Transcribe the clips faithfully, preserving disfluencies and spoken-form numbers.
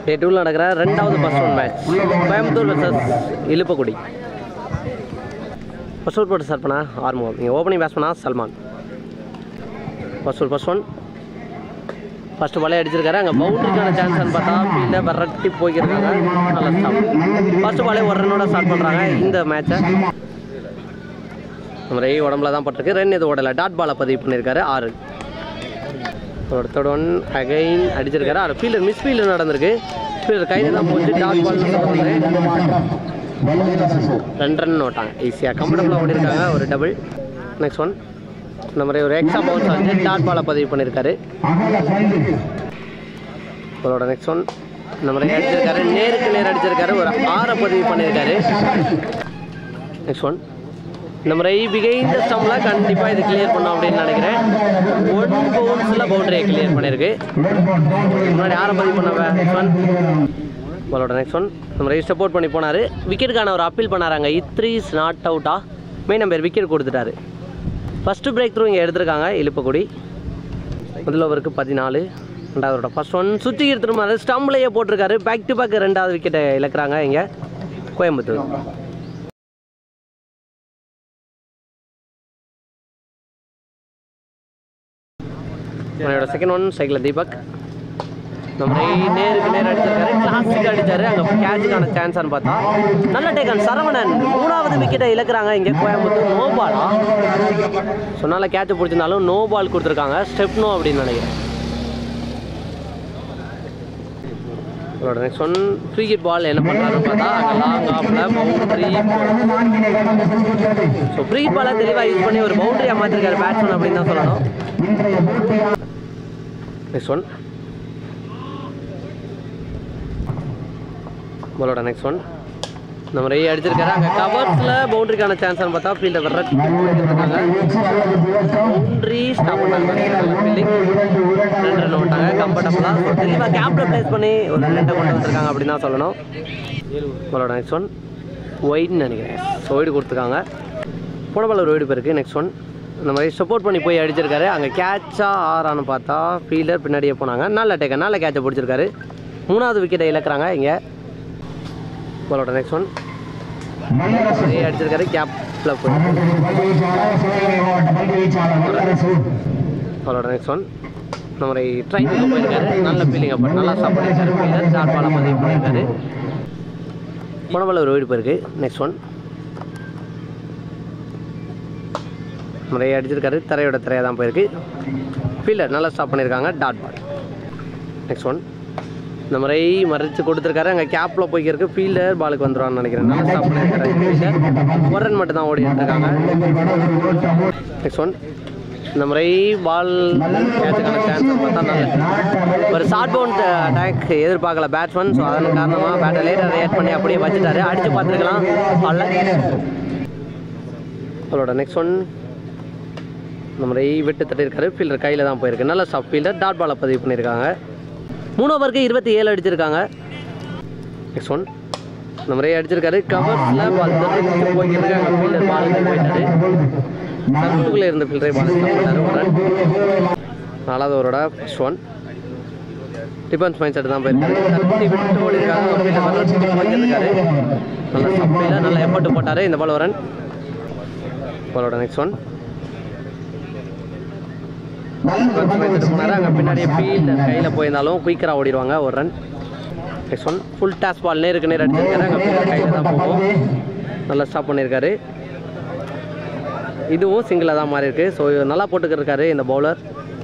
டே டூவில் நடக்கிற ரெண்டாவது first one match Coimbatore versus Iluppakkudi. First over போட்டு ஸ்டார்ட் பண்ணா ஆர்மோ. நீங்கள் ஓப்பனிங் பேட்ஸ் பண்ணால் Salman. First over first one first பாலே அடிச்சிருக்காரு. அங்கே பவுண்டரிக்கான சான்ஸ்ன்னு பார்த்தா ஃபீல்டை விரட்டி போய்க்கிருக்காங்க. நல்லா ஸ்டாப். ஃபஸ்ட்டு பாலே ஒரு ரன்னோட ஸ்டார்ட் பண்ணுறாங்க இந்த மேட்சை. நம்ம ரே உடம்புல தான் பட்டிருக்கு. ரன் எது ஓடலை. டாட் பாலை பதிவு பண்ணியிருக்காரு. ஆறு. ஒருத்தோட ஒன் அகைன் அடிச்சிருக்காரு. அது ஃபீல்டர் மிஸ் ஃபீல்டர் நடந்திருக்கு. ஃபீல்டர் கையில் தான் போச்சு. டாட் பால் ரெண்டு ரன் ஓட்டாங்க. ஈஸியாக கம்ஃபர்டபுளாக ஓடிருக்காங்க. ஒரு டபுள். நெக்ஸ்ட் ஒன் நம்ம ஒரு எக்ஸ்ட்ரா பவுன்ஸ் வந்து டாட் பாலை பதிவு பண்ணியிருக்காரு. அவரோட நெக்ஸ்ட் ஒன் நம்ம அடிச்சிருக்காரு. நேருக்கு நேர் அடிச்சிருக்காரு. ஒரு ஆறை பதிவு பண்ணியிருக்காரு. நெக்ஸ்ட் ஒன் நம்ம ரை பிகைந்த ஸ்டம்பில் கண்டிப்பாக இது கிளியர் பண்ணோம் அப்படின்னு நினைக்கிறேன். ஒன் பவுன்ஸில் பவுண்டரியை கிளியர் பண்ணியிருக்கு. முன்னாடி ஆறை பதிவு பண்ண நெக்ஸ்ட் ஒன் அவரோட நெக்ஸ்ட் ஒன் நம்ம ரை சப்போர்ட் பண்ணி போனார். விக்கெட்டுக்கான ஒரு அப்பீல் பண்ணாராங்க. இத்ரி இஸ் நாட் அவுட்டா மெயின் நம்பர் விக்கெட் கொடுத்துட்டாரு. ஃபஸ்ட்டு பிரேக் த்ரூ இங்கே எடுத்திருக்காங்க இலுப்பக்குடி. முதல் ஓவருக்கு பதினாலு. ரெண்டாவதோட ஃபர்ஸ்ட் ஒன் சுற்றி எடுத்துருமாரு. ஸ்டம்ப்லேயே போட்டிருக்காரு. பேக் டு பேக் ரெண்டாவது விக்கெட்டை இழக்கிறாங்க இங்கே கோயம்புத்தூர். என்னோட செகண்ட் ஒன் சைக்கிள் தீபக் நம்ம நேருக்கு நேர் அடிச்சிருக்காரு. கிளாசிக் அடித்தார். அங்கே கேட்சுக்கான சான்ஸான்னு பார்த்தா நல்ல டேக்கன் சரவணன். மூணாவது விக்கெட்டை இழக்கிறாங்க இங்கே கோயம்புத்தூர். நோ பாலா சொன்னால கேட்சை பிடிச்சிருந்தாலும் நோ பால் கொடுத்துருக்காங்க. ஸ்டெப் நோ அப்படின்னு நினைக்கிறேன். அவரோட next one free hit ball என்ன பண்ணுறாருன்னு பார்த்தா அங்கே லாங் ஆஃபில் பவுண்டரி. ஸோ ஃப்ரீ ஹிட் பாலை தெளிவாக யூஸ் பண்ணி ஒரு பவுண்டரியாக மாற்றிருக்காரு பேட்ஸ்மேன் அப்படின்னு தான் சொல்லணும். நெக்ஸ்ட் ஒன் நம்மளோட நெக்ஸ்ட் ஒன் நம்ம ரே அடிச்சிருக்காரு. அங்கே கவர்ஸில் பவுண்டரிக்கான சான்ஸ்னு பார்த்தா ஃபீல்டை விரட்டி போயிருக்காங்க. பவுண்டரி ஸ்டாப் பண்ணாங்க. ஃபீல்டிங் ரெண்டு ரன் ஓட்டாங்க கம்ஃபர்டபுளாக. தெளிவாக கேப்பில் பிளேஸ் பண்ணி ஒரு ரெண்டை கொண்டு வந்திருக்காங்க அப்படின்னு தான் சொல்லணும். நம்மளோட நெக்ஸ்ட் ஒன் ஒயிட்னு நினைக்கிறேன். ஸோ ஒயிடு கொடுத்துருக்காங்க. போன பால் ஒரு ஒயிடு போயிருக்கு. நெக்ஸ்ட் ஒன் இந்த மாதிரி சப்போர்ட் பண்ணி போய் அடிச்சிருக்காரு. அங்கே கேட்சா ஆறான்னு பார்த்தா ஃபீல்டர் பின்னாடியே போனாங்க. நல்ல டேக்கர் நல்ல கேட்சை பிடிச்சிருக்காரு. மூணாவது விக்கெட்டை இழக்கிறாங்க இங்கே. பாலோட நெக்ஸ்ட் ஒன் அடிச்சிருக்காரு. கேப்ல போயிருக்கு. பாலோட நெக்ஸ்ட் ஒன் நம்ம ட்ரைனிங்கு போயிருக்காரு. நல்ல ஃபீலிங் அப்போ நல்லா ஸ்டாப் பண்ணியிருக்காரு. ஃபீல்டர் ஷார்ட் பாலை பதிவு பண்ணியிருக்காரு. போன பால் ஒரு வீடு போயிருக்கு. நெக்ஸ்ட் ஒன் நிறைய அடிச்சிருக்காரு. திரையோட திரையாக தான் போயிருக்கு. ஃபீல்டர் நல்லா ஸ்டாப் பண்ணியிருக்காங்க. Dot ball. நெக்ஸ்ட் ஒன் இந்த மாதிரி மறைச்சு கொடுத்துருக்காரு. அங்கே கேப்பில் போய்க்கிருக்கு. ஃபீல்டர் பாலுக்கு வந்துடுவான்னு நினைக்கிறேன். நல்லா ஸ்டாப் பண்ணியிருக்காரு. ஃபீல்டர் ஒரு ரன் மட்டும் தான் ஓடி எடுத்துருக்காங்க. நெக்ஸ்ட் ஒன் இந்த மாதிரி பால் கேட்சுக்கான சான்ஸ் பார்த்தா நல்ல ஒரு ஷார்ட் பவுண்ட் அட்டாக் எதிர்பார்க்கல பேட்ஸ்மேன். ஸோ அதன் காரணமாக பேட்டை லேட்டாக ரியாக்ட் பண்ணி அப்படியே வச்சுட்டாரு. அடித்து பார்த்துருக்கலாம் பாலில். அவரோட நெக்ஸ்ட் ஒன் நம்ம விட்டு தட்டியிருக்காரு. ஃபீல்டர் கையில் தான் போயிருக்கு. நல்ல ஸ்டாப். ஃபீல்டர் டாட் பாலை பதிவு பண்ணியிருக்காங்க. மூணு ஓவருக்கு இருபத்தி ஏழு அடிச்சிருக்காங்க. நெக்ஸ்ட் ஒன் நம்ம ரே அடிச்சிருக்காரு. கவர்ஸில் பால் தெரிஞ்சு போய்க்கிருக்காங்க. ஃபீல்டர் பாலுக்கு போயிட்டாரு. சர்க்குலுக்குள்ளே இருந்த ஃபீல்டரை பால் போயிட்டாரு. ஒரு ரன். நாலாவது ஓவரோட first one defence mind set தான் போயிருக்காரு. தட்டி விட்டு ஓடிருக்காங்க. ஃபீல்டர் போய்க்கிருக்காரு. நல்ல ஸ்டம்பில் நல்ல எஃபர்ட் போட்டார். இந்த பால் ஒரு ரன். பாலோட நெக்ஸ்ட் ஒன் போனாரு. அங்கே பின்னாடியே ஃபீல்டர் கையில் போயிருந்தாலும் குயிக்கராக ஓடிடுவாங்க. ஒரு run. Next one full toss ball நேருக்கு நேர் அடிச்சிருக்காரு. அங்கே ஃபீல்டர் கையில் தான் போகும். நல்லா ஸ்டாப் பண்ணியிருக்காரு. இதுவும் சிங்கிளாக தான் மாறி இருக்கு. ஸோ நல்லா போட்டுக்கிருக்காரு இந்த பவுலர்.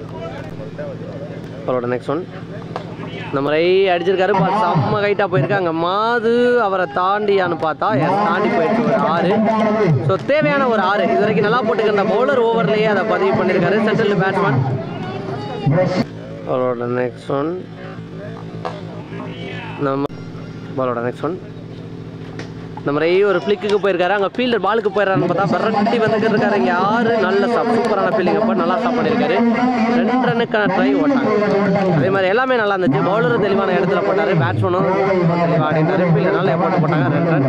அவரோட நெக்ஸ்ட் ஒன் நம்ம ரை அடிச்சிருக்காரு. பால் செம்ம ஹைட்டாக போயிருக்கு. அங்கே மாது அவரை தாண்டியான்னு பார்த்தா தாண்டி போயிருக்கு. ஒரு ஆறு. ஸோ தேவையான ஒரு ஆறு இது வரைக்கும் நல்லா போட்டுக்கிற பவுலர் ஓவர்லேயே அதை பதிவு பண்ணியிருக்காரு. Central batsman. அவரோட நெக்ஸ்ட் ஒன் நம்ம பாலோட நெக்ஸ்ட் ஒன் நம்ம ரை ஒரு ஃப்ளிக்கு போயிருக்காரு. அங்கே ஃபீல்டர் பாலுக்கு போயிடறான்னு பார்த்தா பரட்டி வந்துட்டு இருக்காரு. இங்கே ஆறு நல்ல ஸ்டாப். சூப்பரான ஃபீல்டிங் அப்போ நல்லா ஸ்டாப் பண்ணியிருக்காரு. ரெண்டு ரன்னுக்கான ட்ரை ஓட்டாங்க. அதே மாதிரி எல்லாமே நல்லா இருந்துச்சு. பவுலரும் தெளிவான இடத்துல போட்டார். பேட்ஸ்மேனும் தெளிவாக ஆடினார். ஃபீல்டர் நல்லா எஃபோர்ட் போட்டாங்க. ரெண்டு ரன்.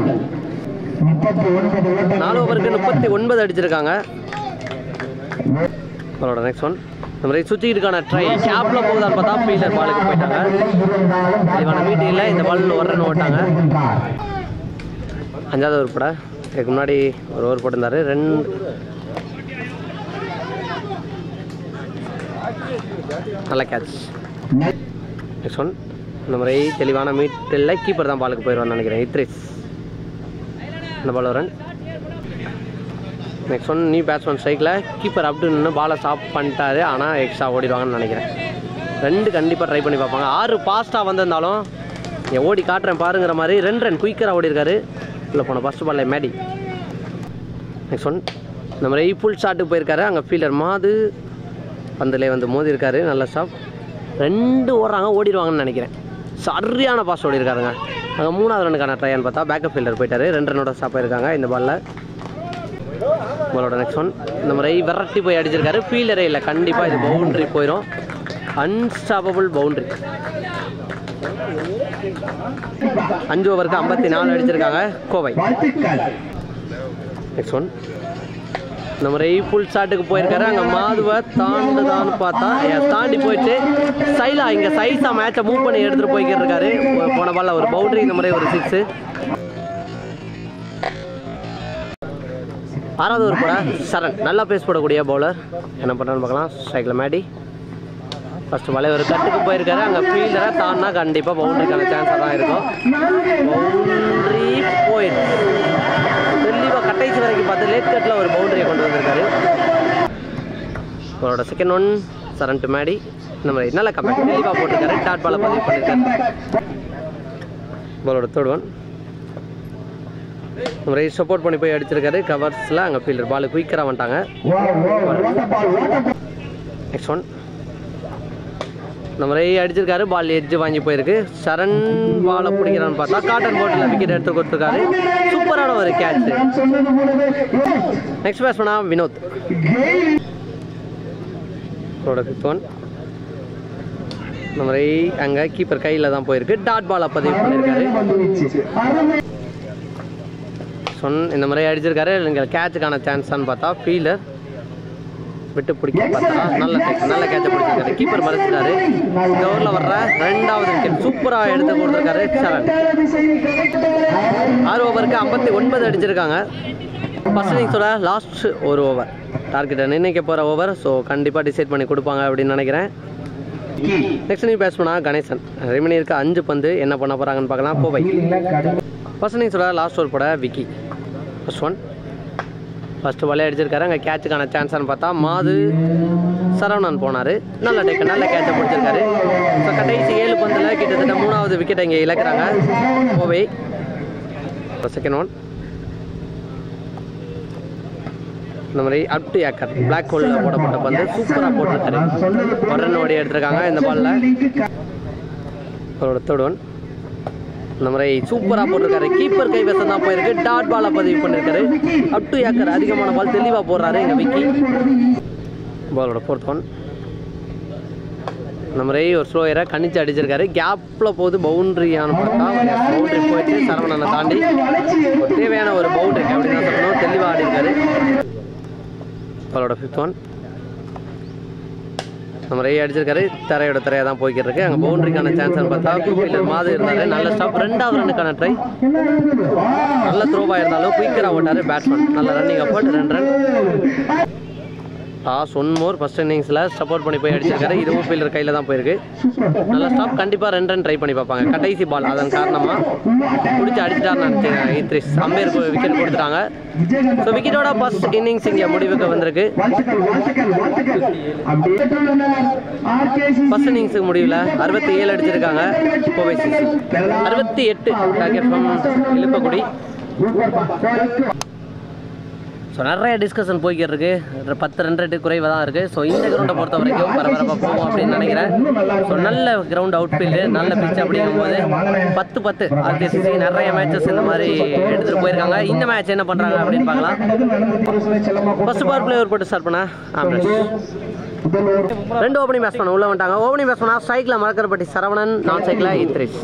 நாலு ஓவருக்கு முப்பத்தி ஒன்பது அடிச்சிருக்காங்க. அவரோட நெக்ஸ்ட் ஒன் இந்த மாதிரி சுற்றிக்கிட்டுக்கான ட்ரை கேப்பில் போகுதான்னு பார்த்தா ஃபீல்டர் பாலுக்கு போயிட்டாங்க. தெளிவான மீட்டிங்கில் இந்த பால் ஒரு ரன் ஓட்டாங்க. அஞ்சாவது ஓவர் போட இதுக்கு முன்னாடி ஒரு ஓவர் போட்டிருந்தாரு. ரெண்டு நல்ல கேட்ச். நெக்ஸ்ட் ஒன் இந்த மாதிரி தெளிவான மீட்டில் கீப்பர் தான் பாலுக்கு போயிடுவான்னு நினைக்கிறேன். இத்ரிஸ் இந்த பால் ஒரு run. Next one new batsman ஸ்ட்ரைக்கில் கீப்பர் அப்படின்னு பாலை ஸ்டாப் பண்ணிட்டாரு. ஆனால் எக்ஸ்ட்ரா ஓடிடுவாங்கன்னு நினைக்கிறேன். ரெண்டு கண்டிப்பாக ட்ரை பண்ணி பார்ப்பாங்க. ஆறு ஃபாஸ்ட்டாக வந்திருந்தாலும் என் ஓடி காட்டுறேன் பாருங்கிற மாதிரி ரெண்டு ரன் குயிக்கராக ஓடி இருக்காரு. இல்லை போன ஃபஸ்ட் பாலில் மேடி. நெக்ஸ்ட் ஒன் இந்த மாதிரி ஃபுல் ஷாட்டுக்கு போயிருக்காரு. அங்கே ஃபீல்டர் மாது பந்திலே வந்து மோதி இருக்காரு. நல்ல ஸ்டாப். ரெண்டு ஓடுறாங்க, ஓடிடுவாங்கன்னு நினைக்கிறேன். சரியான பாஸ் ஓடி இருக்காருங்க. அங்கே மூணாவது ரனுக்கான ட்ரையான்னு பார்த்தா பேக்கப் ஃபீல்டர் போயிட்டாரு. ரெண்டு ரனோட ஸ்டாப் ஆயிருக்காங்க இந்த பாலில். பாலோட நெக்ஸ்ட் ஒன் இந்த மாதிரி விரட்டி போய் அடிச்சிருக்காரு. ஃபீல்டரே இல்லை, கண்டிப்பாக இது பவுண்ட்ரி போயிடும். Unstoppable boundary. அஞ்சு ஓவருக்கு ஐம்பத்தி நாலு அடிச்சிருக்காங்க கோவை. நெக்ஸ்ட் ஒன் இந்த மாதிரி ஃபுல் ஷாட்டுக்கு போயிருக்காரு. அங்கே மாதுவை தாண்டுதான்னு பார்த்தா தாண்டி போயிட்டு சைலா இங்கே சைஸாக மேட்சை மூவ் பண்ணி எடுத்துகிட்டு போய்க்கிட்டு இருக்காரு. போன பாலில் ஒரு பவுண்டரி, இந்த மாதிரி ஒரு சிக்ஸு. ஆறாவது ஒரு போட சரண் நல்லா பேஸ் போடக்கூடிய பவுலர் என்ன பண்ணுறான்னு பார்க்கலாம். ஸ்ட்ரைக்கில் மேடி ஃபஸ்ட்டு பாலே ஒரு கட்டுக்கு போயிருக்காரு. அங்கே ஃபீல்டரை தான்னா கண்டிப்பாக பவுண்டரிக்கான சான்ஸாக தான் இருக்கும். பவுண்டரி போயிடுச்சு. தெளிவாக கட்டைசி வரைக்கும் பார்த்து லேட் கட்டில் ஒரு பவுண்டரியை கொண்டு வந்திருக்காரு. அவரோட second one Charan to Maddy இந்த மாதிரி நல்ல கம்பேக் தெளிவாக போட்டிருக்காரு. டாட் பாலை பதிவு பண்ணியிருக்காரு. பாலோட தேர்ட் ஒன் இந்த மாதிரி சப்போர்ட் பண்ணி போய் அடிச்சிருக்காரு கவர்ஸில். அங்கே ஃபீல்டர் பால் குயிக்கராக வந்துட்டாங்க. நெக்ஸ்ட் ஒன் இந்த மாதிரி அடிச்சிருக்காரு. பால் எட்ஜு வாங்கி போயிருக்கு. சரண் பாலை பிடிக்கிறான்னு பார்த்தா காட்டன் போட்டில் விக்கெட் எடுத்து கொடுத்துருக்காரு. சூப்பரான ஒரு கேட்ச். நெக்ஸ்ட் பேட்ஸ்மேனா வினோத். ஃபிஃப்த் ஒன் இந்த மாதிரி அங்கே கீப்பர் கையில் தான் போயிருக்கு. டாட் பாலை பதிவு பண்ணியிருக்காரு. சொன் இந்த மாதிரி அடிச்சிருக்காரு. இங்கே கேட்சுக்கான சான்ஸான்னு பார்த்தா ஃபீல்டர் விட்டு பிடிக்க பார்த்தா நல்ல நல்ல கேட்சை பிடிச்சிருக்காரு. கீப்பர் மறைச்சிட்டாரு. இந்த ஓவரில் வர்ற ரெண்டாவது விக்கெட் சூப்பராக எடுத்து கொடுத்துருக்காரு சரண். ஆறு ஓவருக்கு ஐம்பத்தி ஒன்பது அடிச்சிருக்காங்க. ஃபர்ஸ்ட் இன்னிங்ஸோட லாஸ்ட் ஒரு ஓவர் டார்கெட்டை நிர்ணயிக்க போகிற ஓவர். ஸோ கண்டிப்பாக டிசைட் பண்ணி கொடுப்பாங்க அப்படின்னு நினைக்கிறேன். நெக்ஸ்ட் நியூ பேட்ஸ்மேனா கணேசன். ரெமினி இருக்க அஞ்சு பந்து என்ன பண்ண போகிறாங்கன்னு பார்க்கலாம். கோவை ஃபர்ஸ்ட் இன்னிங்ஸோட லாஸ்ட் ஓவர் போட விக்கி. ஃபர்ஸ்ட் ஒன் ஃபஸ்ட்டு பாலே அடிச்சிருக்காரு. அங்கே கேட்சுக்கான சான்ஸான்னு பார்த்தா மாது சரவணன் போனார். நல்ல டேக்கு நல்ல கேட்சை பிடிச்சிருக்காரு. ஸோ கடைசி ஏழு பந்தில் கிட்டத்தட்ட மூணாவது விக்கெட்டை இங்கே இழக்கிறாங்க கோவை. செகண்ட் ஒன் இந்த மாதிரி அப் டு ஏக்கர் பிளாக் ஹோலில் போடப்பட்ட பந்து சூப்பராக போட்டிருக்காரு. ஒரு ரன் ஓடி எடுத்திருக்காங்க இந்த பாலில். அவரோட தேர்ட் ஒன் இந்த மாதிரி சூப்பராக போட்டிருக்காரு. கீப்பர் கைவசம் தான் போயிருக்கு. டாட் பாலை பதிவு பண்ணியிருக்காரு. அப் டு ஏக்கர் அதிகமான பால் தெளிவாக போடுறாரு எங்கள் விக்கி. பாலோட ஃபோர்த் ஒன் இந்த மாதிரி ஒரு ஸ்லோயரை கணிச்சு அடிச்சிருக்காரு. கேப்பில் போது பவுண்ட்ரியானு பார்த்தா பவுண்ட்ரி போயிட்டு சரவணனை தாண்டி ஒரு தேவையான ஒரு பவுண்ட்ரி அப்படின்னு தான் சொல்லணும். தெளிவாக ஆடிருக்காரு. பாலோட ஃபிஃப்த் ஒன் நம்ம ரை அடிச்சிருக்காரு. தரையோட தரையாக தான் போய்கிட்டு இருக்கு. அங்கே பவுண்டரிக்கான சான்ஸ்னு பார்த்தா ஃபீல்டர் மாது இருந்தாரு. நல்ல ஸ்டாப். ரெண்டாவது ரன்னுக்கான ட்ரை. நல்ல த்ரோவாக இருந்தாலும் குயிக்கராக ஓட்டாரு பேட்ஸ்மேன். நல்ல ரன்னிங் அப்பாட் ரெண்டு run. Last one more first இன்னிங்ஸில் சப்போர்ட் பண்ணி போய் அடிச்சிருக்காரு. இதுவும் ஃபீல்டர் கையில் தான் போயிருக்கு. நல்ல ஸ்டாப். கண்டிப்பாக ரெண்டு ரன் ட்ரை பண்ணி பார்ப்பாங்க. கடைசி பால் அதன் காரணமாக பிடிச்சி அடிச்சிட்டாருன்னு நினச்சேன். இத்ரிஸ் அம்பேருக்கு விக்கெட் கொடுத்துட்டாங்க. ஸோ விக்கெட்டோட ஃபர்ஸ்ட் இன்னிங்ஸ் இங்கே முடிவுக்கு வந்திருக்கு. ஃபர்ஸ்ட் இன்னிங்ஸுக்கு முடிவில் அறுபத்தி ஏழு அடிச்சிருக்காங்க கோவை சிக்ஸ். அறுபத்தி எட்டு டார்கெட் ஃப்ரம் இழுப்பக்குடி. ஸோ நிறைய டிஸ்கஷன் போய்கிட்டு இருக்கு. பத்து ரன் ரேட்டு குறைவாக தான் இருக்குது. ஸோ இந்த கிரவுண்டை பொறுத்த வரைக்கும் பரபரப்பாக போகும் அப்படின்னு நினைக்கிறேன். ஸோ நல்ல கிரவுண்ட் அவுட் ஃபீல்டு நல்ல பிச் அப்படிங்கும்போது பத்து பத்து ஆர்டிஎஸ்சி நிறைய மேட்சஸ் இந்த மாதிரி எடுத்துகிட்டு போயிருக்காங்க. இந்த மேட்ச் என்ன பண்ணுறாங்க அப்படின்னு பார்க்கலாம். ஃபர்ஸ்ட் பவர் பிளேயர் போட்டு ஸ்டார்ட் பண்ண ஆம்புலன்ஸ். ரெண்டு ஓப்பனிங் பேட்ஸ்மேன் உள்ள வந்துட்டாங்க. ஓப்பனிங் பேட்ஸ்மேனா ஸ்ட்ரைக்கில் மரக்கரப்பட்டி சரவணன், நான் சைக்கில் Idris.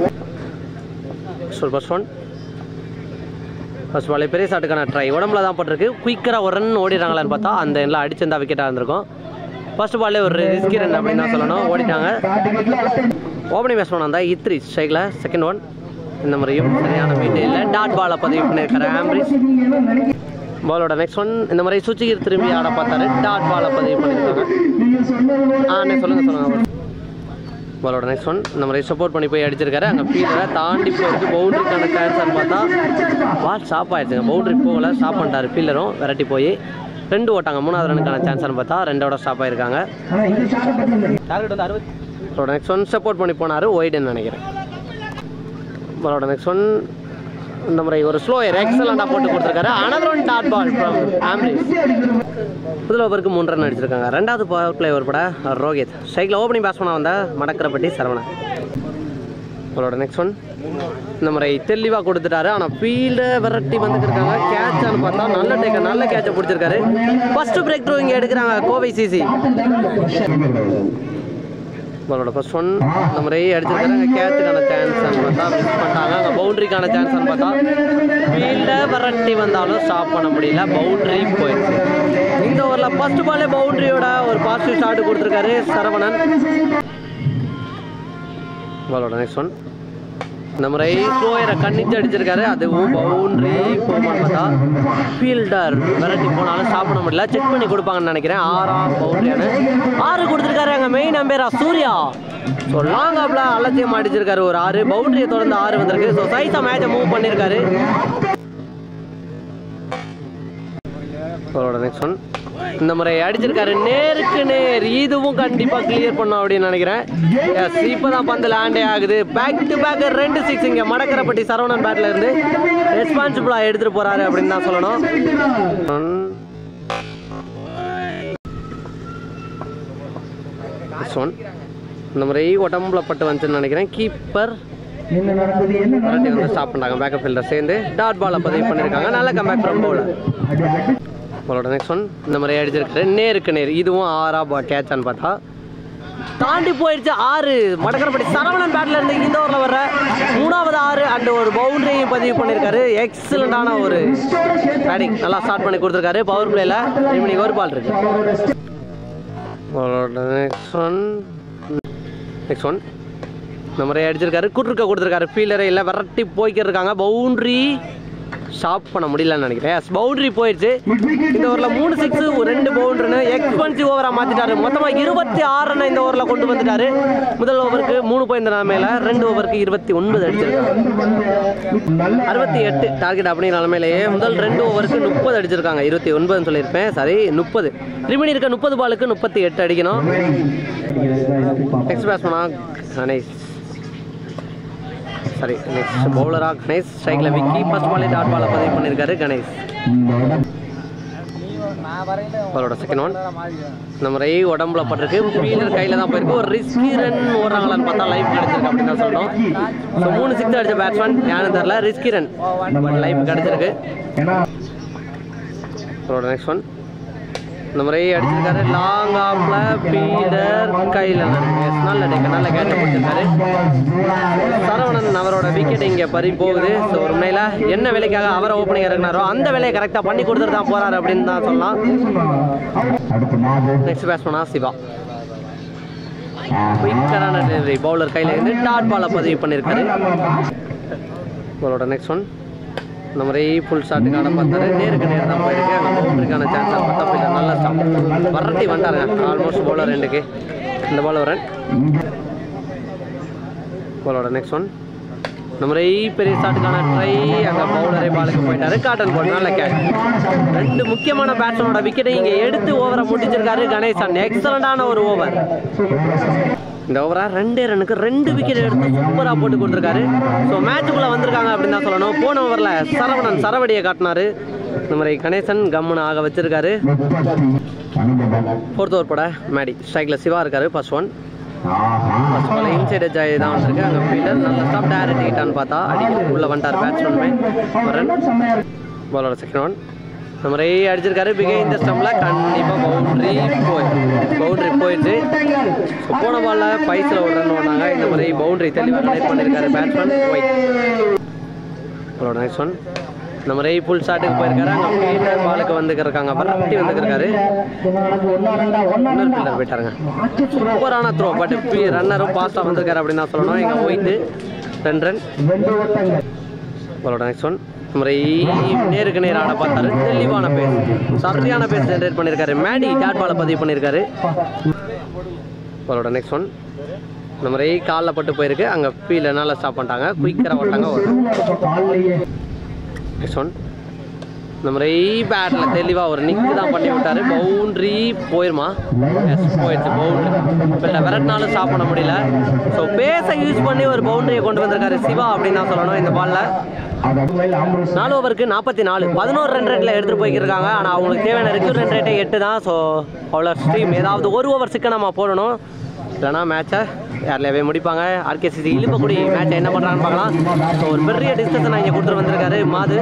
So first one first ball பெரிய ஷாட்டுக்கான ட்ரை உடம்புல தான் போட்டிருக்கு. குயிக்கராக ஒரு ரன் ஓடிடுறாங்களான்னு பார்த்தா அந்த எல்லாம் அடிச்சிருந்தா விக்கெட்டாக இருந்திருக்கும். ஃபர்ஸ்ட் பால்லே ஒரு ரிஸ்கி ரன் அப்படின்னு தான் சொல்லணும், ஓடிட்டாங்க. ஓப்பனிங் பேட்ஸ்மேன் வந்தால் இத்ரி ஸ்ட்ரைக்கில் செகண்ட் ஒன். இந்த முறையும் சரியான மீட்டு இல்லை, டாட் பாலை பதிவு பண்ணியிருக்காரு ஆம்பிரிஸ். பாலோட நெக்ஸ்ட் ஒன். இந்த மாதிரி சுச்சிகர் திரும்பி ஆட பார்த்தாரு, டாட் பாலை பதிவு பண்ணியிருக்காங்க. ஆ அண்ணே சொல்லுங்கள் சொல்லுங்கள். பாலோட நெக்ஸ்ட் ஒன். இந்த மாதிரி சப்போர்ட் பண்ணி போய் அடிச்சிருக்காரு, அங்கே ஃபீல்டரை தாண்டி போயிருக்கு. பவுண்டரிக்கான சான்ஸ்ன்னு பார்த்தா பால் ஸ்டாப் ஆகிடுச்சுங்க, பவுண்டரி போகல, ஸ்டாப் பண்ணிட்டாரு ஃபீல்டரும் விரட்டி போய். ரெண்டு ஓட்டாங்க, மூணாவது ரனுக்கான சான்ஸ்ன்னு பார்த்தா ரெண்டோட ஸ்டாப் ஆகிருக்காங்க. பாலோட நெக்ஸ்ட் ஒன் சப்போர்ட் பண்ணி போனார், ஒய்டுன்னு நினைக்கிறேன். பாலோட நெக்ஸ்ட் ஒன். இந்த முறை ஒரு ஸ்லோயர் எக்ஸலண்டாக போட்டு கொடுத்துருக்காரு. Another one dot ball from ஆம்பிரிஸ். முதல் ஓவருக்கு மூணு ரன் அடிச்சிருக்காங்க. ரெண்டாவது பவர் பிளே ஒரு பட ரோஹித் ஸ்ட்ரைக்கில் ஓப்பனிங் பேட்ஸ்மேனாக வந்தால் மடக்கரப்பட்டி சரவணன். அவரோட நெக்ஸ்ட் ஒன். இந்த முறை தெளிவாக கொடுத்துட்டாரு, ஆனால் ஃபீல்டை விரட்டி வந்துருக்காங்க. கேட்சான்னு பார்த்தா நல்ல டேக்க நல்ல கேட்சை பிடிச்சிருக்காரு. ஃபர்ஸ்ட் பிரேக் த்ரூ இங்கே எடுக்கிறாங்க கோவை சிசி. பாலோட ஃபர்ஸ்ட் ஒன். இந்த முறை அடிச்சிருக்காரு, அங்கே கேட்சுக்கான சான்ஸ் பார்த்தா மிஸ் பண்ணிட்டாங்க. அங்கே பவுண்டரிக்கான சான்ஸ்ன்னு பார்த்தா ஃபீல்டை விரட்டி வந்தாலும் ஸ்டாப் பண்ண முடியல, பவுண்டரி போயிடுச்சு. இந்த ஓவரில் ஃபர்ஸ்ட் பாலே பவுண்டரியோட ஒரு பாசிட்டிவ் ஷாட் கொடுத்துருக்காரு சரவணன். பாலோட நெக்ஸ்ட் ஒன். இந்த முறை ஸ்லோயரை கண்ணிச்சு அடிச்சிருக்காரு, அதுவும் பவுண்டரி போமான்னு பார்த்தா ஃபீல்டர் விரட்டி போனாலும் ஸ்டாப் பண்ண முடியல, செக் பண்ணி கொடுப்பாங்கன்னு நினைக்கிறேன். ஆறாம் பவுண்டரியான ஆறு கொடுத்துருக்காரு அங்கே மெயின் அம்பேரா சூர்யா. ஸோ லாங் ஆப்ல அலட்சியம் அடிச்சிருக்காரு ஒரு ஆறு, பவுண்டரியை தொடர்ந்து ஆறு வந்திருக்கு. ஸோ சைஸா மேட்சை மூவ் பண்ணியிருக்காரு. அவரோட நெக்ஸ்ட் ஒன். இந்த முறை அடிச்சிருக்காரு நேருக்கு நேர், இதுவும் கண்டிப்பா கிளியர் பண்ணும் அப்படின்னு நினைக்கிறேன். எஸ், இப்பதான் பந்து லேண்டே ஆகுது. பேக் டு பேக் ரெண்டு சிக்ஸ் இங்க மடக்கரப்பட்டி சரவணன் பேட்ல இருந்து ரெஸ்பான்சிபிளா எடுத்துட்டு போறாரு அப்படின்னு தான் சொல்லணும். இந்த முறை உடம்புல பட்டு வந்துச்சுன்னு நினைக்கிறேன். கீப்பர் வந்து ஸ்டாப் பண்ணாங்க, பேக்கப் ஃபீல்டர் சேர்ந்து டாட் பாலை பதிவு பண்ணியிருக்காங்க. நல்ல கம்பேக் ஃப்ரம் பவுலர். பாலோட நெக்ஸ்ட் ஒன். இந்த மாதிரி அடிச்சிருக்காரு நேருக்கு நேர், இதுவும் ஆறா பா கேட்சான்னு பார்த்தா தாண்டி போயிடுச்சு. ஆறு மடக்கரப்பட்டி சரவணன் பேட்ல இருந்து இந்த ஓவரில் வர்ற மூணாவது ஆறு அண்ட் ஒரு பவுண்டரியும் பதிவு பண்ணியிருக்காரு. எக்ஸலண்டான ஒரு பேட்டிங் நல்லா ஸ்டார்ட் பண்ணி கொடுத்துருக்காரு. பவர் பிளேல இன்னைக்கு ஒரு பால் இருக்கு. பாலோட நெக்ஸ்ட் ஒன். Next one. இந்த மாதிரி அடிச்சிருக்காரு, குட்ருக்க கொடுத்துருக்காரு. ஃபீல்டரே இல்லை, விரட்டி போய்க்கிட்டு இருக்காங்க. பவுண்டரி ஸ்டாப் பண்ண முடியலன்னு நினைக்கிறேன். எஸ், பவுண்டரி போயிடுச்சு. இந்த ஓவரில் மூணு சிக்ஸ் ரெண்டு பவுண்டரின்னு எக்ஸ்பென்சிவ் ஓவராக மாற்றிட்டாரு. மொத்தமாக இருபத்தி ஆறு ரன் இந்த ஓவரில் கொண்டு வந்துட்டாரு. முதல் ஓவருக்கு மூணு பாயிண்ட் நிலைமையில ரெண்டு ஓவருக்கு இருபத்தி ஒன்பது அடிச்சிருக்காங்க. அறுபத்தி எட்டு டார்கெட் அப்படிங்கிற நிலைமையிலேயே முதல் ரெண்டு ஓவருக்கு முப்பது அடிச்சிருக்காங்க. இருபத்தி ஒன்பதுன்னு சொல்லியிருப்பேன், சரி முப்பது. ரிமைனி இருக்க முப்பது பாலுக்கு முப்பத்தி எட்டு அடிக்கணும். நெக்ஸ்ட் பேட்ஸ்மேனா கணேஷ், சரி நெக்ஸ்ட் பவுலரா கணேஷ். ஸ்ட்ரைக்கில் விக்கி ஃபர்ஸ்ட் பாலே டாட் பாலை பதிவு பண்ணியிருக்காரு கணேஷ். பாலோட செகண்ட் ஒன். இந்த முறை உடம்புல பட்டிருக்கு, ஃபீல்டர் கையில் தான் போயிருக்கு. ஒரு ரிஸ்கி ரன் ஓடுறாங்களான்னு பார்த்தா லைஃப் கிடச்சிருக்கு அப்படின்னு தான் சொல்கிறோம். ஸோ மூணு சிக்ஸ் அடிச்ச பேட்ஸ்மேன் யாரும் தெரில, ரிஸ்கி ரன் பட் லைஃப் கிடச்சிருக்கு. பாலோட நெக்ஸ்ட் ஒன். இந்த முறை அடிச்சிருக்காரு லாங் ஆஃப்ல, ஃபீல்டர் கையில் நல்ல டேக்க நல்ல கேட்ச பிடிச்சிருக்காரு சரவணன். அவரோட விக்கெட் இங்கே பறி போகுது. ஸோ ஒரு முனையில் என்ன வேலைக்காக அவரை ஓப்பனிங் இறங்கினாரோ அந்த வேலையை கரெக்டாக பண்ணி கொடுத்துட்டு தான் போறாரு அப்படின்னு தான் சொல்லலாம். நெக்ஸ்ட் பேட்ஸ்மேனா சிவா. குயிக்கரான டெலிவரி, பவுலர் கையில் இருந்து டாட் பாலை பதிவு பண்ணியிருக்காரு. அவரோட நெக்ஸ்ட் ஒன். இந்த மாதிரி ஃபுல் ஷாட்டுக்கு ஆட பார்த்தாரு, நேருக்கு நேர் தான் போயிருக்கு. அங்கே பவுண்டரிக்கான சான்ஸ் பார்த்தா போய் நல்லா ஸ்டாப் வரட்டி வந்துட்டாருங்க. ஆல்மோஸ்ட் பவுலர் ரெண்டுக்கு இந்த பால் ஒரு ரன். பாலோட நெக்ஸ்ட் ஒன். இந்த மாதிரி பெரிய ஷாட்டுக்கான ட்ரை, அங்கே பவுலரே பாலுக்கு போயிட்டாரு. காட்டன் பால் நல்ல கேட்ச். ரெண்டு முக்கியமான பேட்ஸ்மேனோட விக்கெட்டை இங்கே எடுத்து ஓவரை முடிச்சிருக்காரு கணேசன். எக்ஸலண்டான ஒரு ஓவர். இந்த ஓவரா ரெண்டே ரனுக்கு ரெண்டு விக்கெட் எடுத்து சூப்பராக போட்டு கொடுத்துருக்காரு. ஸோ மேட்சுக்குள்ளே வந்திருக்காங்க அப்படின்னு தான் சொல்லணும். போன ஓவரில் சரவணன் சரவடியை காட்டினாரு. இந்த மாதிரி கணேசன் கம்முன்னு ஆக வச்சிருக்காரு. ஃபோர்த் ஓவர் போட மேடி ஸ்ட்ரைக்கில் சிவா இருக்காரு. First one. First ball inside ஜாய் தான் வந்துருக்கு. அங்கே ஃபீல்டர் நல்ல ஸ்டாப் டேரக்ட் ஹிட்டான்னு பார்த்தா அடி உள்ள வந்துட்டார் பேட்ஸ்மேன். ரன். பாலோட செகண்ட் ஒன். இந்த மாதிரி அடிச்சிருக்காரு பிகைண்ட் ஸ்டம்ப்ல, கண்டிப்பாக பவுண்டரி போய் பவுண்டரி போயிடுச்சு. ஸோ போன பாலில் பைஸில் ஒரு ரன் ஓடினாங்க. இந்த மாதிரி பவுண்டரி தெளிவாக கனெக்ட் பண்ணியிருக்காரு பேட்ஸ்மேன் ஒயிட். அவரோட நெக்ஸ்ட் ஒன். நம்ம ரை ஃபுல் ஷாட்டுக்கு போயிருக்காரு. அங்கே ஃபீல்டர் பாலுக்கு வந்துருக்காங்க, வரட்டி வந்துருக்காரு. இன்னொரு ஃபீல்டர் போயிட்டாருங்க. சூப்பரான த்ரோ, பட் ரன்னரும் பாஸ்டாக வந்திருக்காரு அப்படின்னு தான் சொல்லணும். இங்கே போயிட்டு ரெண்டு ரன். அவரோட நெக்ஸ்ட் ஒன் நம்ம ரை நேருக்கு நேர் ஆட பார்த்தாரு. தெளிவான பேஸ், சரியான பேஸ் ஜென்ரேட் பண்ணியிருக்காரு. மேடி டாட் பாலை பதிவு பண்ணியிருக்காரு. அவரோட நெக்ஸ்ட் ஒன் நம்ம ரை காலில் பட்டு போயிருக்கு. அங்கே ஃபீல்டர் நல்லா ஸ்டாப் பண்ணிட்டாங்க, குயிக்கராக ஓட்டாங்க. நெக்ஸ்ட் ஒன் நம்ம ரை பேட்டில் தெளிவாக ஒரு நிக்கு தான் பண்ணி விட்டாரு. பவுண்ட்ரி போயிருமா? எஸ், போயிடுச்சு பவுண்ட்ரி. இல்லை விரட்டினாலும் ஸ்டாப் பண்ண முடியல. ஸோ பேஸை யூஸ் பண்ணி ஒரு பவுண்டரியை கொண்டு வந்திருக்காரு சிவா அப்படின்னு தான் சொல்லணும். இந்த பாலில் நாலு ஓவருக்கு நாற்பத்தி நாலு பதினோரு ரன் ரேட்டில் எடுத்துகிட்டு போய்க்கிருக்காங்க. ஆனால் அவங்களுக்கு தேவையான ரெக்யூர் ரன் ரேட்டே எட்டு தான். ஸோ அவ்வளோ ஸ்ட்ரீம் ஏதாவது ஒரு ஓவர் சிக்க நம்ம போடணும், இல்லைனா மேட்சை யார்லையாவே முடிப்பாங்க. ஆர்கேசிசி இழுப்பக்கூடிய மேட்சை என்ன பண்ணுறாங்கன்னு பார்க்கலாம். ஸோ ஒரு பெரிய டிஸ்கஷன் இங்கே கொடுத்துட்டு வந்திருக்காரு மாது.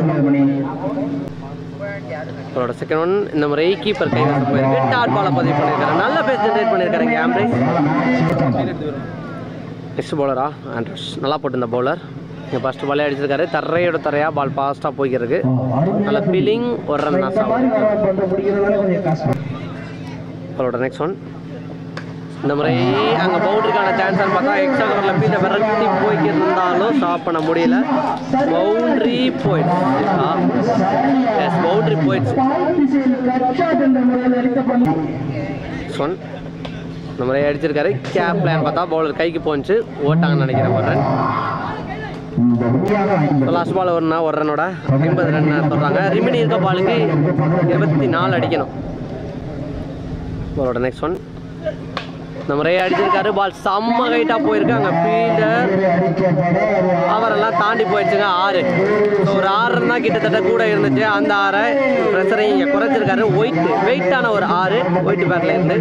அவரோட செகண்ட் ஒன் இந்த முறை கீப்பர் கை வந்து போயிருக்கு. டாட் பாலை பதிவு பண்ணியிருக்காரு. நல்ல பேஸ் ஜென்ரேட் பண்ணியிருக்காரு இங்கே ஆம்ரேஸ். நெக்ஸ்ட் பவுலரா ஆண்ட்ரூஸ் நல்லா போட்டு இந்த பவுலர் இங்கே ஃபஸ்ட்டு பாலே அடிச்சிருக்காரு. தரையோட தரையாக பால் ஃபாஸ்ட்டாக போய்க்கிறதுக்கு நல்ல ஃபீலிங் ஒரு ரன் நாஸ் ஆகும். அவரோட நெக்ஸ்ட் ஒன் இந்த முறை அங்கே பவுண்டரிக்கான சான்ஸ்ன்னு பார்த்தா எக்ஸ்ட்ரா கவரில் ஃபீல்டை விரட்டி போய்க்கிருந்தாலும் ஸ்டாப் பண்ண முடியல. பவுண்ட்ரி போயிடுச்சு. எஸ், பவுண்ட்ரி போயிடுச்சு. ஒன் இந்த முறை அடிச்சிருக்காரு. கேப் பிளான் பார்த்தா பவுலர் கைக்கு போச்சு, ஓட்டாங்கன்னு நினைக்கிறேன். ஒரு ரன். லாஸ்ட் பால் ஒருனா ஒரு ரன்னோட ஐம்பது ரன் சொல்கிறாங்க. ரிமினி இருக்க பாலுக்கு இருபத்தி நாலு அடிக்கணும். பாலோட நெக்ஸ்ட் ஒன் நம்ம ரே அடிச்சிருக்காரு. பால் செம்ம ஹைட்டாக போயிருக்கு. அங்கே ஃபீல்டர் அவரெல்லாம் தாண்டி போயிடுச்சுங்க. ஆறு. ஸோ ஒரு ஆறு ரன் தான் கிட்டத்தட்ட கூட இருந்துச்சு. அந்த ஆறை ப்ரெஷரை இங்கே குறைச்சிருக்காரு. ஒயிட் வெயிட்டான ஒரு ஆறு ஒயிட் பேட்டில் இருந்து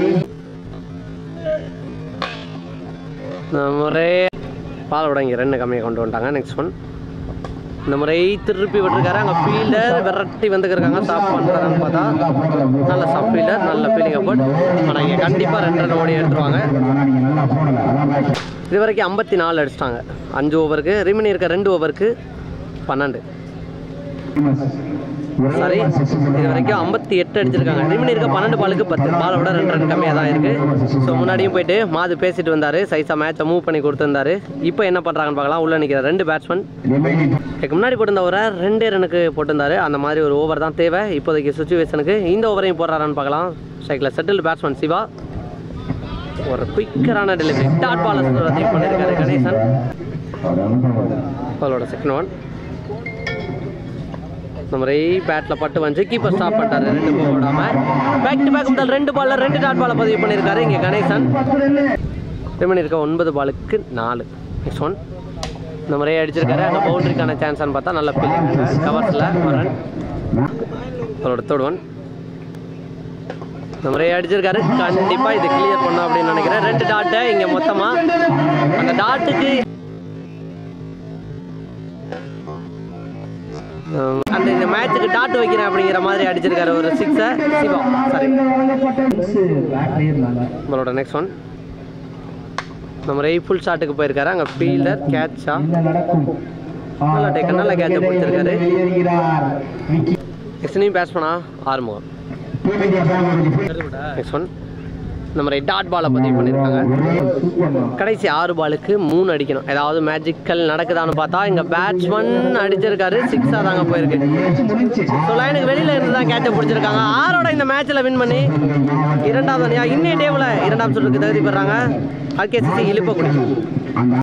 நம்ம ரே பாலோட இங்கே ரெண்டு கம்மியாக கொண்டு வந்துட்டாங்க. நெக்ஸ்ட் ஒன் இந்த முறை திருப்பி விட்டுருக்காரு. அங்கே ஃபீல்டர் விரட்டி வந்துருக்காங்க. ஸ்டாப் பண்ணுறாங்கன்னு பார்த்தா நல்ல ஸ்டாப் ஃபீல்டர், நல்ல ஃபீலிங் அபவுட். ஆனால் இங்கே கண்டிப்பாக ரெண்டு ரன் ஓடி எடுத்துருவாங்க. இது வரைக்கும் ஐம்பத்தி நாலு அடிச்சிட்டாங்க அஞ்சு ஓவருக்கு. ரிமினி இருக்க ரெண்டு ஓவருக்கு பன்னெண்டு சாரி இது வரைக்கும் ஐம்பத்தி எட்டு அடிச்சிருக்காங்க. ரிமினி இருக்க பன்னெண்டு பாலுக்கு பத்து. பாலோட ரெண்டு ரன் கம்மியாக தான் இருக்குது. ஸோ முன்னாடியும் போயிட்டு மாது பேசிட்டு வந்தார். சைஸாக மேட்சை மூவ் பண்ணி கொடுத்துருந்தாரு. இப்போ என்ன பண்ணுறாங்கன்னு பார்க்கலாம். உள்ளே நிற்கிற ரெண்டு பேட்ஸ்மேன் இதுக்கு முன்னாடி போட்டிருந்த ஓவரை ரெண்டே ரனுக்கு போட்டிருந்தாரு. அந்த மாதிரி ஒரு ஓவர் தான் தேவை இப்போதைக்கு சுச்சுவேஷனுக்கு. இந்த ஓவரையும் போடுறாரான்னு பார்க்கலாம். ஸ்ட்ரைக்கில் செட்டில் பேட்ஸ்மேன் சிவா. ஒரு குயிக்கரான டெலிவரி டாட் பால் ரத்திக் பண்ணியிருக்காரு கணேசன். பாலோட செகண்ட் ஒன் நம்ம ரை பேட்டில் பட்டு வந்து கீப்பர் ஸ்டாப் பண்ணிட்டாரு. ரெண்டு பால் விடாமல் பேக் டு பேக் முதல் ரெண்டு பாலில் ரெண்டு டாட் பாலை பதிவு பண்ணியிருக்காரு இங்கே கணேசன். ரிமனி இருக்க ஒன்பது பாலுக்கு நாலு. நெக்ஸ்ட் ஒன் நம்ம ரை அடிச்சிருக்காரு. அங்கே பவுண்டரிக்கான சான்ஸ்ன்னு பார்த்தா நல்ல ஃபீலிங் கவர்ஸில் ஒரு ரன். அவரோட தேர்ட் ஒன் நம்ம ரை அடிச்சிருக்காரு. கண்டிப்பாக இது கிளியர் பண்ணோம் அப்படின்னு நினைக்கிறேன். ரெண்டு டாட்டு இங்கே மொத்தமாக அந்த டாட்டுக்கு அந்த இந்த மேட்சுக்கு டாட் வைக்கிறேன் அப்படிங்கிற மாதிரி அடிச்சிருக்காரு ஒரு சிக்ஸை சிவா. சாரி நம்மளோட நெக்ஸ்ட் ஒன் நம்ம ரை ஃபுல் ஷாட்டுக்கு போயிருக்காரு. அங்கே ஃபீல்டர் கேட்சா நல்லா டேக்க நல்லா கேட்சை பிடிச்சிருக்காரு. நெக்ஸ்ட் நீ பேட்ஸ் பண்ணா ஆறுமுகம். நெக்ஸ்ட் ஒன் நம்ம ரை டாட் பாலை பதிவு பண்ணியிருக்காங்க. கடைசி ஆறு பாலுக்கு மூணு அடிக்கணும். ஏதாவது மேஜிக்கல் நடக்குதான்னு பார்த்தா இங்கே பேட்ஸ்மேன் அடிச்சிருக்காரு. சிக்ஸாக தாங்க போயிருக்கு. ஸோ லைனுக்கு வெளியில் இருந்து தான் கேட்சை பிடிச்சிருக்காங்க. ஆரோட இந்த மேட்ச்சில் வின் பண்ணி இரண்டாவது அணியாக இன்னே டேவில் இரண்டாம் சுற்றுக்கு தகுதி பெறாங்க ஆர்கேசிசி இழுப்பக்குடி.